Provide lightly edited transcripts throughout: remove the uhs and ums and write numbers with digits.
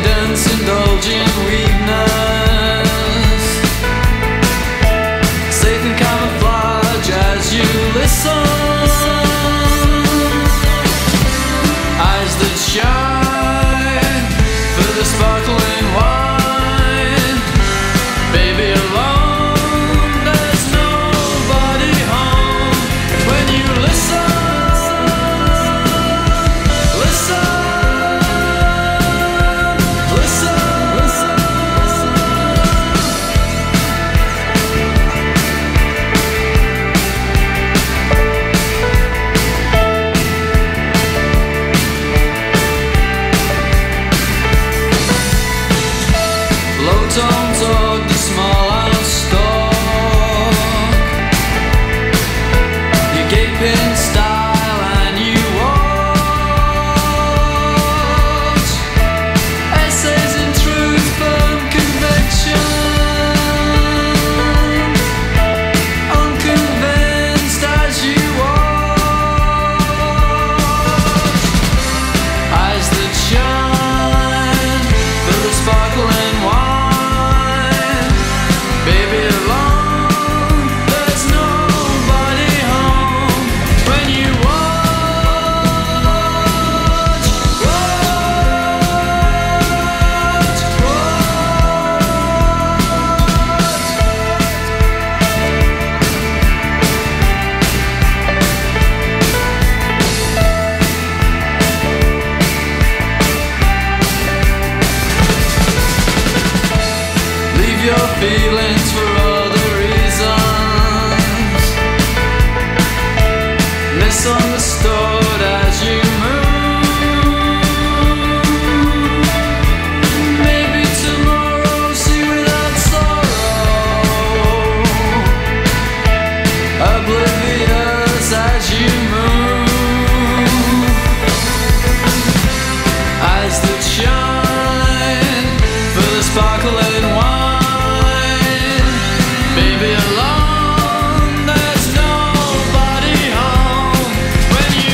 confidence, indulging weakness, safe in camouflage as you listen. Eyes that shine for the sparkling wine. Baby, alone, there's nobody home. When you listen, listen, listen, listen. Low-tone talk, the small house stock, you gaping style and you watch essays in truth, firm conviction, unconvinced as you watch. Eyes that shine for the sparkling wine. Baby, alone, there's nobody home. When you watch, watch, leave your feelings for other reasons, misunderstood as you move. Maybe tomorrow, see without sorrow, oblivious as you move. Eyes that shine for the sparkling wine. Baby, alone, there's nobody home. When you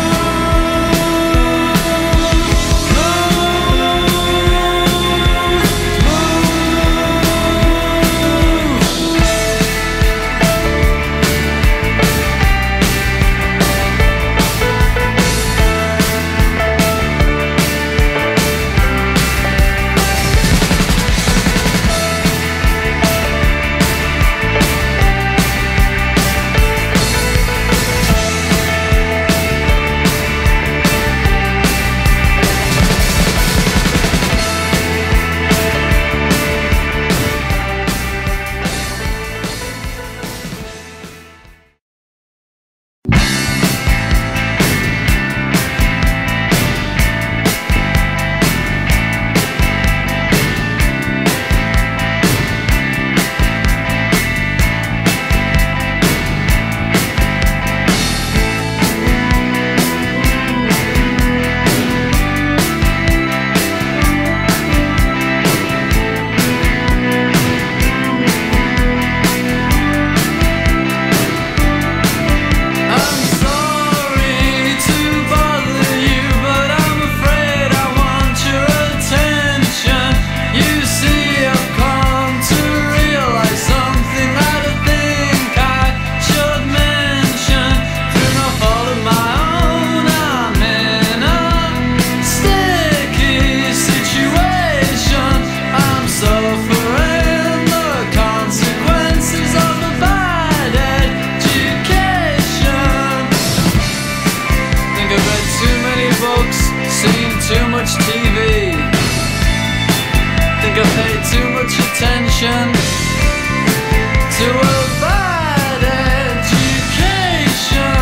too much TV, think I pay too much attention to a bad education.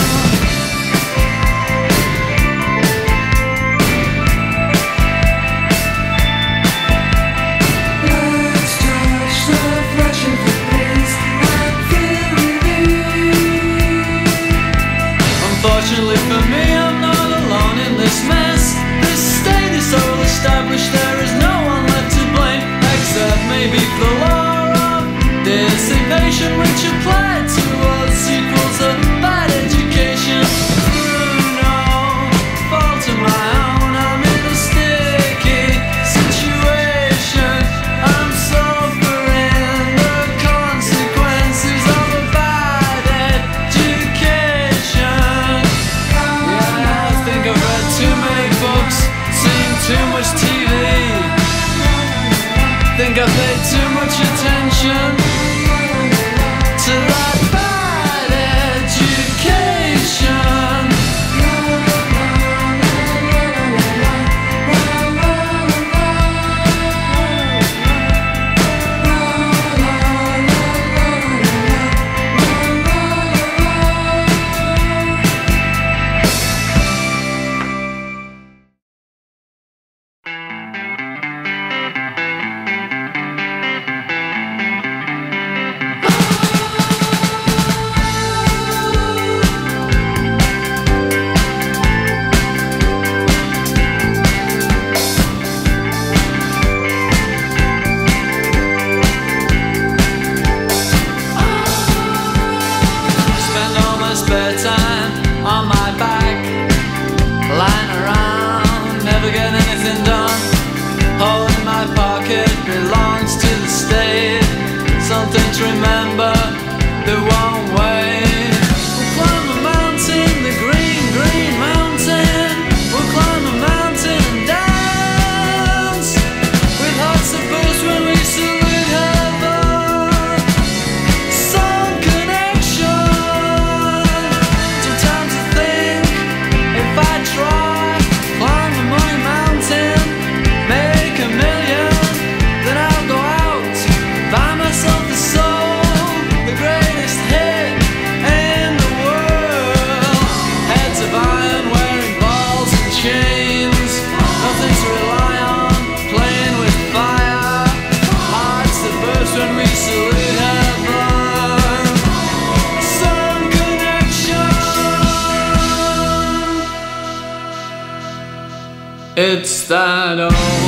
Let's touch the flesh of the place and feel relief. Unfortunately for me, I'm not alone in this mess. This state is so established, there is no one left to blame, except maybe the law of dissipation. it belongs to the state. Something to remember that won't wait. We'll climb a mountain, the green, green mountain. We'll climb a mountain and dance with hearts that burst when we salute heaven. Some connection. Sometimes I think if I try, climb a mountain, make a million, then I'll go out, buy myself a soul, the greatest hit in the world. Heads of iron wearing balls and chains, nothing to rely on, playing with fire, hearts that burst when we salute heaven. Some connection. It's that old